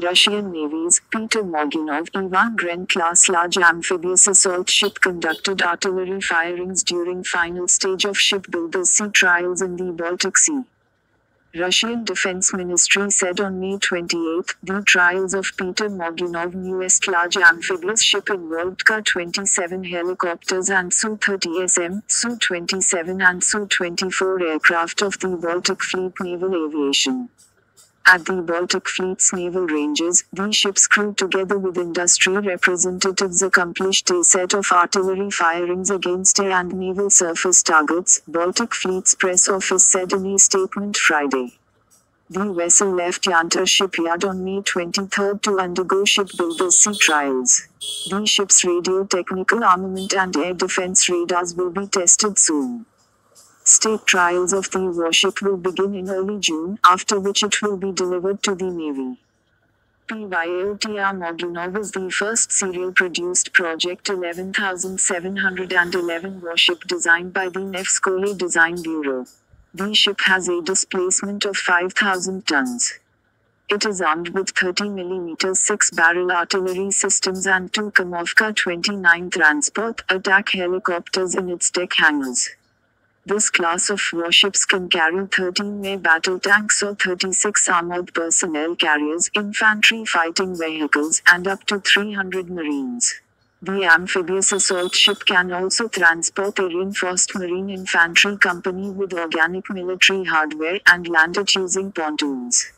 Russian Navy's Peter Morganov Ivan Gren-class large amphibious assault ship conducted artillery firings during final stage of shipbuilders' sea trials in the Baltic Sea. Russian Defense Ministry said on May 28, the trials of Peter Morganov newest large amphibious ship involved Ka-27 helicopters and Su-30SM, Su-27 and Su-24 aircraft of the Baltic Fleet Naval Aviation. At the Baltic Fleet's naval ranges, the ship's crew together with industry representatives accomplished a set of artillery firings against air and naval surface targets, Baltic Fleet's press office said in a statement Friday. The vessel left Yantar shipyard on May 23 to undergo shipbuilders' sea trials. The ship's radio technical armament and air defense radars will be tested soon. State trials of the warship will begin in early June, after which it will be delivered to the Navy. Pyotr Morganov is the first serial-produced Project 11711 warship designed by the Nevskoye Design Bureau. The ship has a displacement of 5,000 tons. It is armed with 30mm 6-barrel artillery systems and 2 Kamovka-29 transport attack helicopters in its deck hangars. This class of warships can carry 13 ME battle tanks or 36 armored personnel carriers, infantry fighting vehicles, and up to 300 Marines. The amphibious assault ship can also transport a reinforced Marine infantry company with organic military hardware and land it using pontoons.